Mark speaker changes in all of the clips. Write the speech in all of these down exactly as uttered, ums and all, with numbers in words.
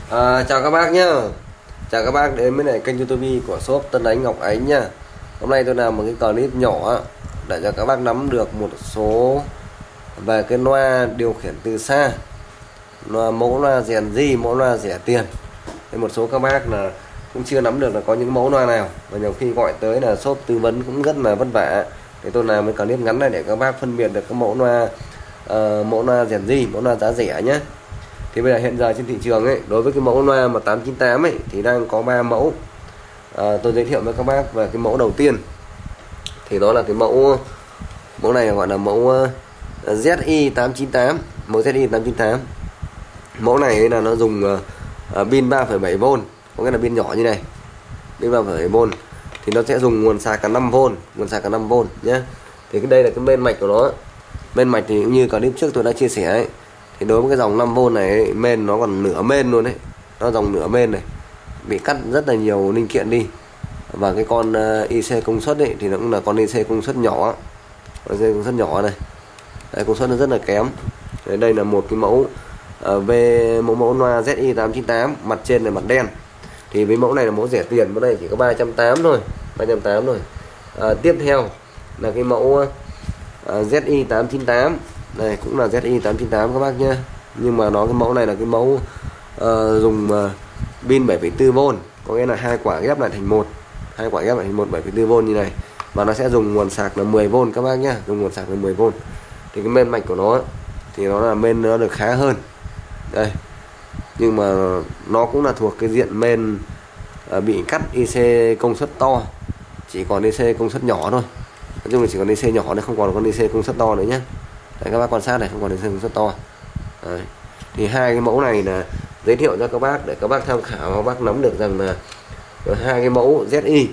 Speaker 1: À, chào các bác nhá. Chào các bác đến với lại kênh YouTube của shop Tân Ánh Ngọc Ánh nha. Hôm nay tôi làm một cái clip nhỏ để cho các bác nắm được một số về cái loa điều khiển từ xa, loa mẫu loa rèn di, mẫu loa rẻ tiền. Thì một số các bác là cũng chưa nắm được là có những mẫu loa nào, và nhiều khi gọi tới là shop tư vấn cũng rất là vất vả. Thì tôi làm cái clip ngắn này để các bác phân biệt được cái mẫu loa uh, mẫu loa rèn di, mẫu loa giá rẻ nhé. Thì bây giờ hiện giờ trên thị trường ấy, đối với cái mẫu loa mà tám chín tám ấy thì đang có ba mẫu. À, tôi giới thiệu với các bác về cái mẫu đầu tiên. Thì đó là cái mẫu mẫu này gọi là mẫu uh, Z I tám chín tám, mẫu Z I tám chín tám. Mẫu này là nó dùng uh, pin ba phẩy bảy vôn, có nghĩa là pin nhỏ như này. Pin ba phẩy bảy vôn thì nó sẽ dùng nguồn sạc cả năm vôn, nguồn sạc cả năm vôn nhé. Thì cái đây là cái bên mạch của nó. Bên mạch thì cũng như clip trước tôi đã chia sẻ ấy, thì đối với cái dòng năm vôn này ấy, main nó còn nửa main luôn đấy, nó dòng nửa main này bị cắt rất là nhiều linh kiện đi. Và cái con uh, i xê công suất ấy thì nó cũng là con i xê công suất nhỏ, i xê công suất nhỏ này. Đấy, công suất nó rất là kém. Đấy, đây là một cái mẫu uh, về mẫu mẫu loa Z I tám chín tám, mặt trên là mặt đen. Thì với mẫu này là mẫu rẻ tiền, mẫu này chỉ có ba trăm tám mươi thôi, ba trăm tám mươi thôi. Uh, tiếp theo là cái mẫu uh, Z I tám chín tám. Đây cũng là Z I tám chín tám các bác nhé. Nhưng mà nó cái mẫu này là cái mẫu uh, dùng uh, pin bảy phẩy bốn vôn, có nghĩa là hai quả ghép lại thành một, hai quả ghép lại thành một bảy phẩy bốn vôn như này. Và nó sẽ dùng nguồn sạc là mười vôn các bác nhé, dùng nguồn sạc là mười vôn. Thì cái main mạch của nó thì nó là main nó được khá hơn. Đây. Nhưng mà nó cũng là thuộc cái diện main uh, bị cắt i xê công suất to, chỉ còn i xê công suất nhỏ thôi. Nói chung là chỉ còn i xê nhỏ này, không còn con i xê công suất to nữa nhé. Đấy, các bác quan sát này, không còn i xê công suất to. Đấy. Thì hai cái mẫu này là giới thiệu cho các bác để các bác tham khảo, các bác nắm được rằng là hai cái mẫu Z I,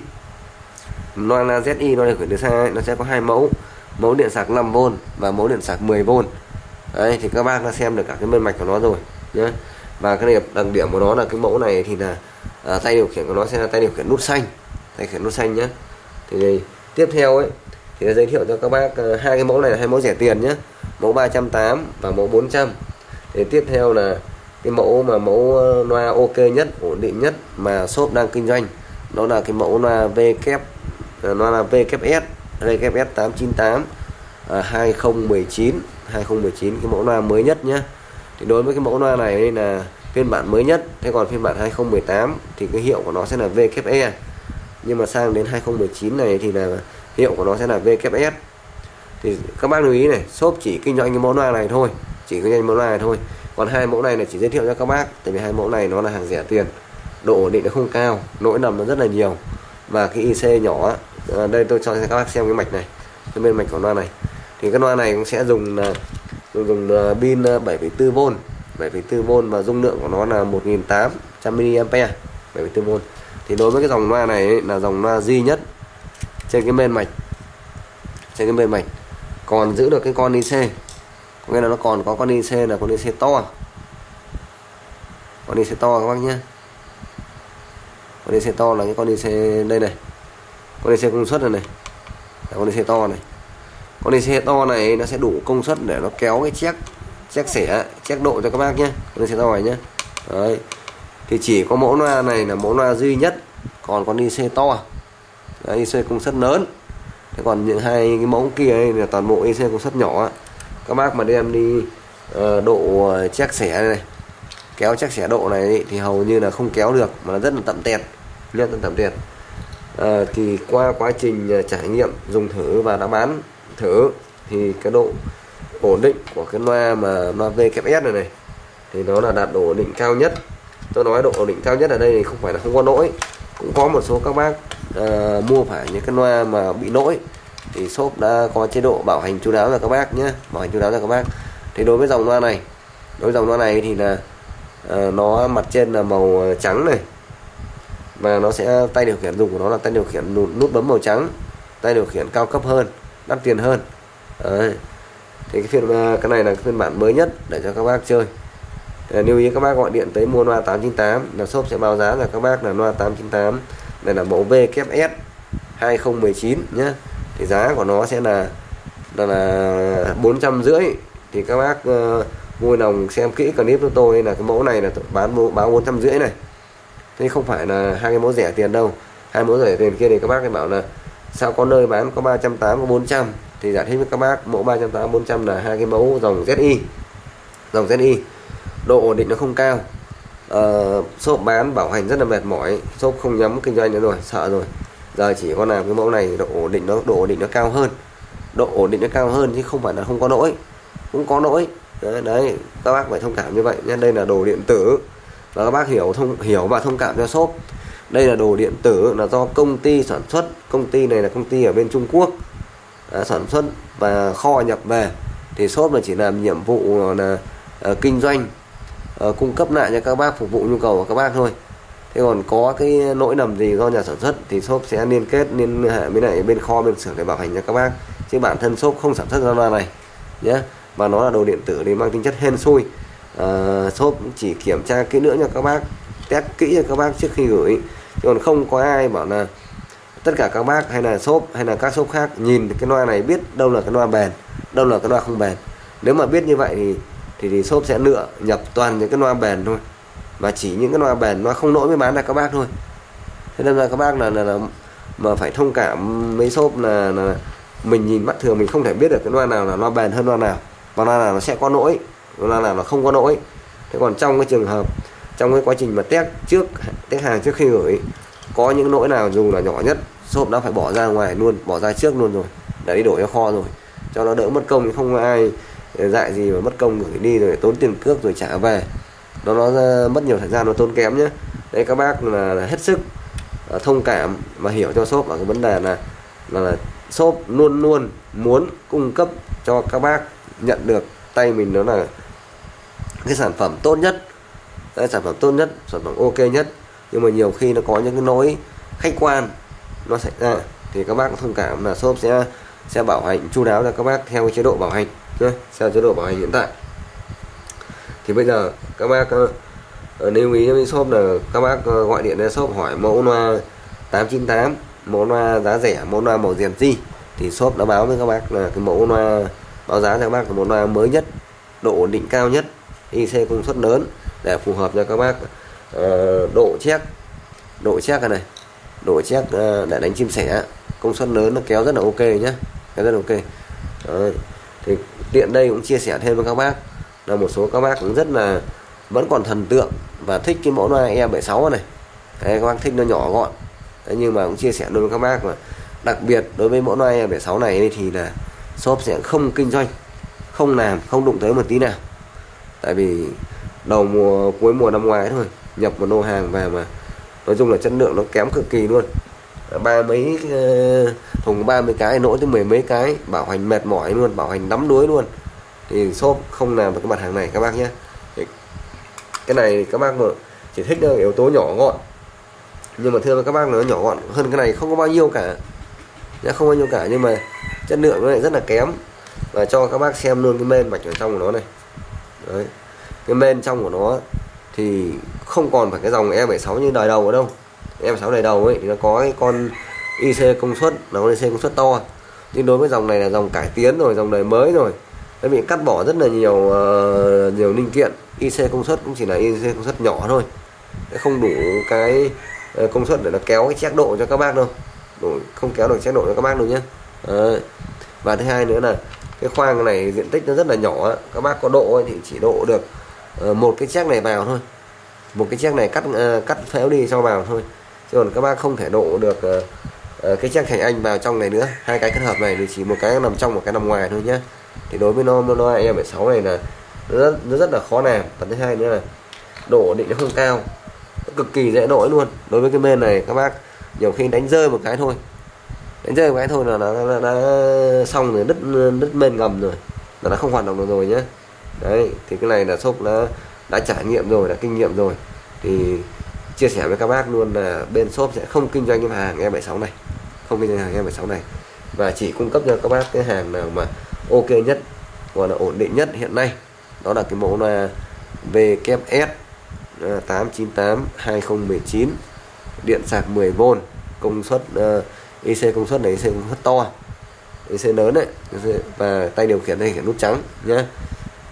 Speaker 1: loa là Z I nó điều khiển từ xa ấy, nó sẽ có hai mẫu, mẫu điện sạc năm vôn và mẫu điện sạc mười vôn. Đấy, thì các bác đã xem được cả cái bên mạch của nó rồi nhé. Và cái đặc điểm của nó là cái mẫu này thì là à, tay điều khiển của nó sẽ là tay điều khiển nút xanh, tay điều khiển nút xanh nhé. Thì đây, tiếp theo ấy thì giới thiệu cho các bác uh, hai cái mẫu này là hai mẫu rẻ tiền nhé, mẫu ba trăm tám mươi và mẫu bốn trăm. Thì tiếp theo là cái mẫu mà mẫu loa ok nhất, ổn định nhất mà shop đang kinh doanh, đó là cái mẫu loa V kép, nó là vê kép ét, vê kép ét tám chín tám uh, hai không một chín, hai không một chín, cái mẫu loa mới nhất nhé. Thì đối với cái mẫu loa này là phiên bản mới nhất. Thế còn phiên bản hai không một tám thì cái hiệu của nó sẽ là vê kép e. Nhưng mà sang đến hai không một chín này thì là hiệu của nó sẽ là vê kép ét. Thì các bác lưu ý này, shop chỉ kinh doanh cái mẫu loa này thôi, chỉ kinh doanh mẫu loa này thôi. Còn hai mẫu này là chỉ giới thiệu cho các bác, tại vì hai mẫu này nó là hàng rẻ tiền, độ ổn định nó không cao, lỗi lầm nó rất là nhiều, và cái i xê nhỏ. À, đây tôi cho các bác xem cái mạch này, cái bên mạch của loa này. Thì cái loa này cũng sẽ dùng là dùng, dùng pin bảy phẩy bốn vôn, bảy phẩy bốn vôn, và dung lượng của nó là một nghìn tám trăm mi-li-am-pe, bảy phẩy bốn vôn. Thì đối với cái dòng loa này ấy, là dòng loa duy nhất trên cái bên mạch, trên cái bên mạch còn giữ được cái con i xê, có nghĩa là nó còn có con i xê là con i xê to, con i xê to các bác nhé. Con i xê to là cái con i xê đây này, con i xê công suất này này, là con i xê to này. Con i xê to này nó sẽ đủ công suất để nó kéo cái check check xẻ, check độ cho các bác nhé, con i xê to này nhé. Đấy. Thì chỉ có mẫu loa này là mẫu loa duy nhất còn con i xê to. Đấy, i xê công suất lớn. Thế còn những hai cái mẫu kia ấy là toàn bộ i xê công suất nhỏ. Các bác mà đem đi uh, độ check xẻ này, kéo check xẻ độ này ấy, thì hầu như là không kéo được, mà nó rất là tậm tẹt, rất là tậm tẹt. Uh, thì qua quá trình uh, trải nghiệm dùng thử và đã bán thử thì cái độ ổn định của cái loa mà loa vê kép ét này này thì nó là đạt độ ổn định cao nhất. Tôi nói độ ổn định cao nhất ở đây thì không phải là không có lỗi, cũng có một số các bác uh, mua phải những cái loa mà bị lỗi thì shop đã có chế độ bảo hành chu đáo cho các bác nhé, bảo hành chu đáo cho các bác. Thì đối với dòng loa này, đối với dòng loa này thì là uh, nó mặt trên là màu trắng này, và nó sẽ tay điều khiển dùng của nó là tay điều khiển nút, nút bấm màu trắng, tay điều khiển cao cấp hơn, đắt tiền hơn. Đấy. Thì cái phiên cái này là cái phiên bản mới nhất để cho các bác chơi. Để lưu ý các bác gọi điện tới mua loa tám chín tám là shop sẽ báo giá là các bác là loa tám chín tám này là mẫu vê kép ét hai không một chín nhé. Thì giá của nó sẽ là là, là bốn trăm rưỡi. Thì các bác uh, vui lòng xem kỹ clip của tôi là cái mẫu này là bán báo bốn trăm rưỡi này, thế không phải là hai cái mẫu rẻ tiền đâu. Hai mẫu rẻ tiền kia thì các bác thì bảo là sao có nơi bán có ba trăm tám mươi, có bốn trăm, thì giải thích với các bác mẫu ba trăm tám mươi, bốn trăm là hai cái mẫu dòng Z I. Dòng Z I độ ổn định nó không cao, uh, shop bán bảo hành rất là mệt mỏi, shop không nhắm kinh doanh nữa rồi, sợ rồi. Giờ chỉ có làm cái mẫu này độ ổn định nó độ ổn định nó cao hơn, độ ổn định nó cao hơn chứ không phải là không có lỗi, cũng có lỗi đấy, đấy các bác phải thông cảm như vậy nhé. Đây là đồ điện tử và các bác hiểu thông hiểu và thông cảm cho shop. Đây là đồ điện tử là do công ty sản xuất, công ty này là công ty ở bên Trung Quốc đã sản xuất và kho nhập về, thì shop là chỉ làm nhiệm vụ là uh, kinh doanh, uh, cung cấp lại cho các bác, phục vụ nhu cầu của các bác thôi. Thế còn có cái lỗi lầm gì do nhà sản xuất thì shop sẽ liên kết liên hệ với lại bên kho bên xưởng để bảo hành cho các bác, chứ bản thân shop không sản xuất ra loa này nhé. Và nó là đồ điện tử thì mang tính chất hên xui. Uh, shop chỉ kiểm tra kỹ nữa cho các bác, test kỹ cho các bác trước khi gửi, chứ còn không có ai bảo là tất cả các bác hay là shop hay là các shop khác nhìn cái loa này biết đâu là cái loa bền, đâu là cái loa không bền. Nếu mà biết như vậy thì thì, thì shop sẽ lựa nhập toàn những cái loa bền thôi, và chỉ những cái loa bền, loa không lỗi mới bán ra các bác thôi. Thế nên là các bác là, là, là mà phải thông cảm mấy shop là, là mình nhìn mắt thường mình không thể biết được cái loa nào là loa bền hơn loa nào, và loa nào nó sẽ có lỗi, loa nào nó không có lỗi. Thế còn trong cái trường hợp trong cái quá trình mà test trước, test hàng trước khi gửi, có những lỗi nào dù là nhỏ nhất shop đã phải bỏ ra ngoài luôn, bỏ ra trước luôn rồi để đi đổi cho kho rồi, cho nó đỡ mất công, không có ai dạy gì mà mất công gửi đi rồi tốn tiền cước rồi trả về, nó nó mất nhiều thời gian, nó tốn kém nhé. Đấy các bác là, là hết sức uh, thông cảm và hiểu cho shop ở cái vấn đề là, là là shop luôn luôn muốn cung cấp cho các bác nhận được tay mình đó là cái sản phẩm tốt nhất, cái sản phẩm tốt nhất, sản phẩm ok nhất. Nhưng mà nhiều khi nó có những cái lỗi khách quan nó xảy ra thì các bác thông cảm là shop sẽ sẽ bảo hành chu đáo cho các bác theo cái chế độ bảo hành nhé, theo chế độ bảo hành hiện tại. Thì bây giờ các bác uh, lưu ý với shop là các bác uh, gọi điện đến shop hỏi mẫu loa tám chín tám, mẫu loa giá rẻ, mẫu loa màu rèn di, thì shop đã báo với các bác là cái mẫu loa, báo giá cho các bác là mẫu loa mới nhất, độ ổn định cao nhất, i xê công suất lớn để phù hợp cho các bác. Uh, độ check, độ check này, độ check uh, để đánh chim sẻ, công suất lớn, nó kéo rất là ok nhé, kéo rất là ok. Đấy. Thì tiện đây cũng chia sẻ thêm với các bác là một số các bác cũng rất là vẫn còn thần tượng và thích cái mẫu loa E bảy sáu này. Đấy, các bác thích nó nhỏ gọn. Đấy, nhưng mà cũng chia sẻ đối với các bác là đặc biệt đối với mẫu loa E bảy sáu này thì là shop sẽ không kinh doanh, không làm, không đụng tới một tí nào. Tại vì đầu mùa cuối mùa năm ngoái thôi nhập một lô hàng về mà nói chung là chất lượng nó kém cực kỳ luôn, ba mấy thùng ba mươi cái nỗ tới mười mấy cái, bảo hành mệt mỏi luôn, bảo hành đắm đuối luôn, thì shop không làm được cái mặt hàng này các bác nhé. Cái này các bác mà chỉ thích được yếu tố nhỏ gọn, nhưng mà thưa với các bác nó nhỏ gọn hơn cái này không có bao nhiêu cả, không bao nhiêu cả, nhưng mà chất lượng nó lại rất là kém. Và cho các bác xem luôn cái main mạch ở trong của nó này. Đấy, cái main trong của nó thì không còn phải cái dòng E bảy sáu như đời đầu ở đâu. E bảy sáu đời đầu ấy thì nó có cái con i xê công suất, nó có i xê công suất to, nhưng đối với dòng này là dòng cải tiến rồi, dòng đời mới rồi, nó bị cắt bỏ rất là nhiều uh, nhiều linh kiện. i xê công suất cũng chỉ là i xê công suất nhỏ thôi, không đủ cái uh, công suất để nó kéo cái check độ cho các bác đâu, đủ, không kéo được check độ cho các bác đâu nhé. Uh, và thứ hai nữa là cái khoang này diện tích nó rất là nhỏ, các bác có độ thì chỉ độ được uh, một cái check này vào thôi, một cái check này cắt uh, cắt phễu đi cho vào thôi, chứ còn các bác không thể độ được uh, uh, cái check thành anh vào trong này nữa. Hai cái kết hợp này thì chỉ một cái nằm trong, một cái nằm ngoài thôi nhé. Thì đối với nó nó E bảy sáu này là nó rất, nó rất là khó làm. Và thứ hai nữa là độ ổn định nó không cao, nó cực kỳ dễ lỗi luôn. Đối với cái main này các bác nhiều khi đánh rơi một cái thôi, đánh rơi một cái thôi là nó, nó, nó, nó xong rồi, đứt đứt main ngầm rồi, là nó không hoạt động được rồi nhé. Đấy, thì cái này là shop đã đã trải nghiệm rồi, đã kinh nghiệm rồi, thì chia sẻ với các bác luôn là bên shop sẽ không kinh doanh cái hàng E bảy sáu này, không kinh doanh hàng E bảy sáu này, và chỉ cung cấp cho các bác cái hàng nào mà ok nhất, gọi là ổn định nhất hiện nay, đó là cái mẫu là vê kép ét tám chín tám hai không một chín, điện sạc mười vôn, công suất uh, i xê công suất này i xê công suất to, i xê lớn đấy, và tay điều khiển đây là nút trắng nhé.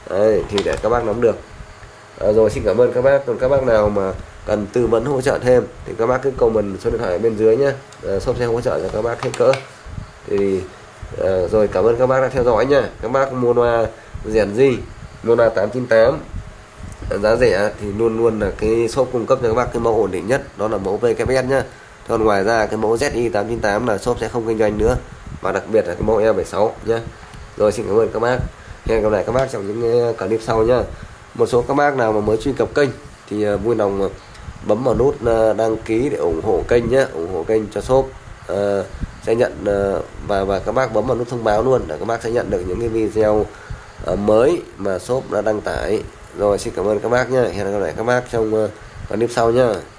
Speaker 1: Đấy, thì để các bác nắm được. À, rồi xin cảm ơn các bác. Còn các bác nào mà cần tư vấn hỗ trợ thêm thì các bác cứ comment số điện thoại ở bên dưới nhé, à, shop sẽ hỗ trợ cho các bác hết cỡ. Thì à, rồi cảm ơn các bác đã theo dõi nha. Các bác mua loa rèn gì mua loa tám chín tám giá rẻ thì luôn luôn là cái shop cung cấp cho các bác cái mẫu ổn định nhất, đó là mẫu vê ca ép ét nhá. Còn ngoài ra cái mẫu zet i tám chín tám là shop sẽ không kinh doanh nữa, và đặc biệt là cái mẫu e bảy sáu nhá. Rồi xin cảm ơn các bác, hẹn gặp lại các bác trong những clip sau nhá. Một số các bác nào mà mới truy cập kênh thì vui lòng bấm vào nút đăng ký để ủng hộ kênh nhé, ủng hộ kênh cho shop uh, sẽ nhận uh, và và các bác bấm vào nút thông báo luôn để các bác sẽ nhận được những cái video uh, mới mà shop đã đăng tải. Rồi xin cảm ơn các bác nhé, hẹn gặp lại các bác trong uh, clip sau nhá.